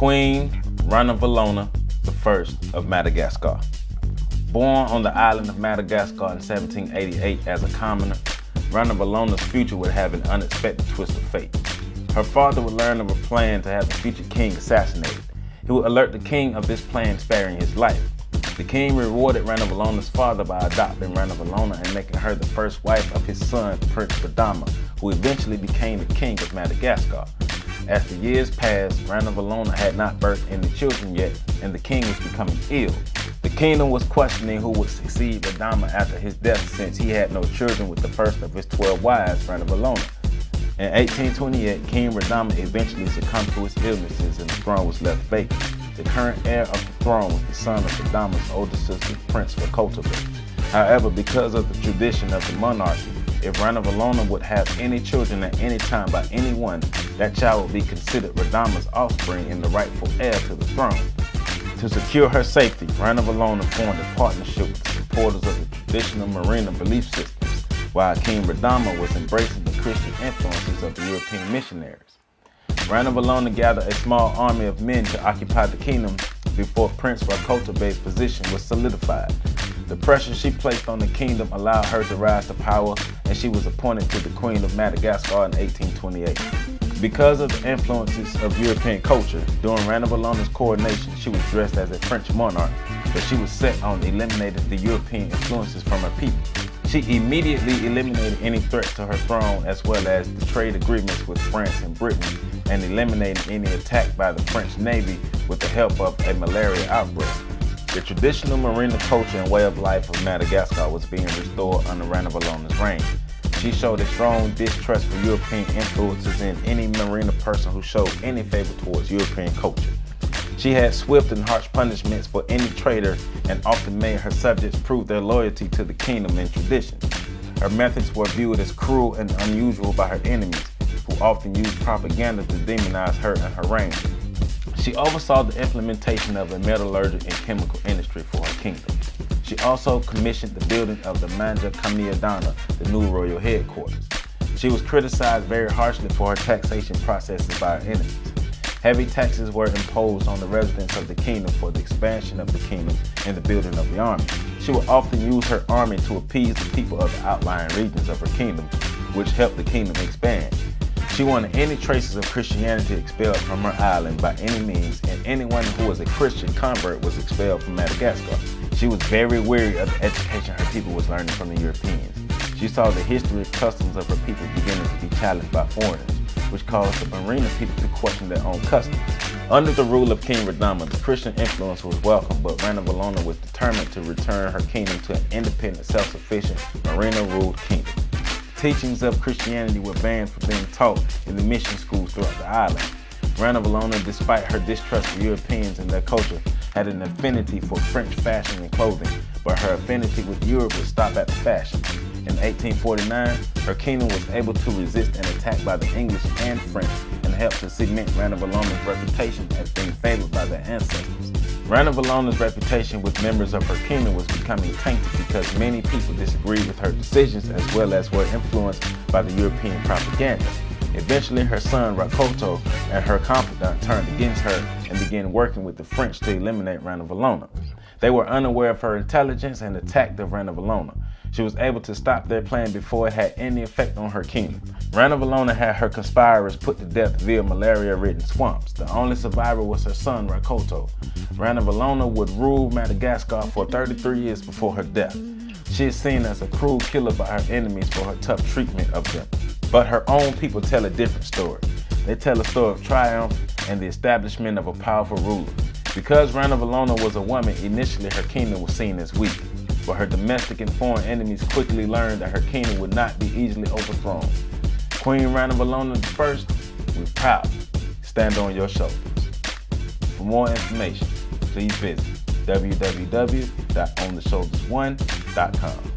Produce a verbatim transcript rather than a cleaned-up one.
Queen Ranavalona the First of Madagascar. Born on the island of Madagascar in seventeen eighty-eight as a commoner, Ranavalona's future would have an unexpected twist of fate. Her father would learn of a plan to have the future king assassinated. He would alert the king of this plan, sparing his life. The king rewarded Ranavalona's father by adopting Ranavalona and making her the first wife of his son, Prince Radama, who eventually became the king of Madagascar. As the years passed, Ranavalona had not birthed any children yet, and the king was becoming ill. The kingdom was questioning who would succeed Radama after his death, since he had no children with the first of his twelve wives, Ranavalona. In eighteen twenty-eight, King Radama eventually succumbed to his illnesses and the throne was left vacant. The current heir of the throne was the son of Radama's older sister, Prince Radama. However, because of the tradition of the monarchy, if Ranavalona would have any children at any time by anyone, that child would be considered Radama's offspring and the rightful heir to the throne. To secure her safety, Ranavalona formed a partnership with the supporters of the traditional Marina belief systems, while King Radama was embracing the Christian influences of the European missionaries. Ranavalona gathered a small army of men to occupy the kingdom before Prince Radama's position was solidified. The pressure she placed on the kingdom allowed her to rise to power, and she was appointed to the Queen of Madagascar in eighteen twenty-eight. Because of the influences of European culture, during Ranavalona's coronation, she was dressed as a French monarch, but she was set on eliminating the European influences from her people. She immediately eliminated any threats to her throne, as well as the trade agreements with France and Britain, and eliminated any attack by the French Navy with the help of a malaria outbreak. The traditional marina culture and way of life of Madagascar was being restored under Ranavalona's reign. She showed a strong distrust for European influences in any marina person who showed any favor towards European culture. She had swift and harsh punishments for any traitor and often made her subjects prove their loyalty to the kingdom and tradition. Her methods were viewed as cruel and unusual by her enemies, who often used propaganda to demonize her and her reign. She oversaw the implementation of a metallurgic and chemical industry for her kingdom. She also commissioned the building of the Manja Kamiadana, the new royal headquarters. She was criticized very harshly for her taxation processes by her enemies. Heavy taxes were imposed on the residents of the kingdom for the expansion of the kingdom and the building of the army. She would often use her army to appease the people of the outlying regions of her kingdom, which helped the kingdom expand. She wanted any traces of Christianity expelled from her island by any means, and anyone who was a Christian convert was expelled from Madagascar. She was very weary of the education her people was learning from the Europeans. She saw the history and customs of her people beginning to be challenged by foreigners, which caused the Marina people to question their own customs. Under the rule of King Radama, the Christian influence was welcome, but Ranavalona was determined to return her kingdom to an independent, self-sufficient, Marina-ruled kingdom. Teachings of Christianity were banned from being taught in the mission schools throughout the island. Ranavalona, despite her distrust of Europeans and their culture, had an affinity for French fashion and clothing, but her affinity with Europe would stop at the fashion. In eighteen forty-nine, her kingdom was able to resist an attack by the English and French and helped to cement Ranavalona's reputation as being favored by their ancestors. Ranavalona's reputation with members of her kingdom was becoming tainted because many people disagreed with her decisions as well as were influenced by the European propaganda. Eventually, her son Radama and her confidant turned against her and began working with the French to eliminate Ranavalona. They were unaware of her intelligence and attacked the Ranavalona. She was able to stop their plan before it had any effect on her kingdom. Ranavalona had her conspirators put to death via malaria-ridden swamps. The only survivor was her son Radama. Ranavalona would rule Madagascar for thirty-three years before her death. She is seen as a cruel killer by her enemies for her tough treatment of them. But her own people tell a different story. They tell a story of triumph and the establishment of a powerful ruler. Because Ranavalona was a woman, initially her kingdom was seen as weak, but her domestic and foreign enemies quickly learned that her kingdom would not be easily overthrown. Queen Ranavalona the First, we're proud. Stand on your shoulders. For more information, please visit w w w dot on the shoulders one dot com.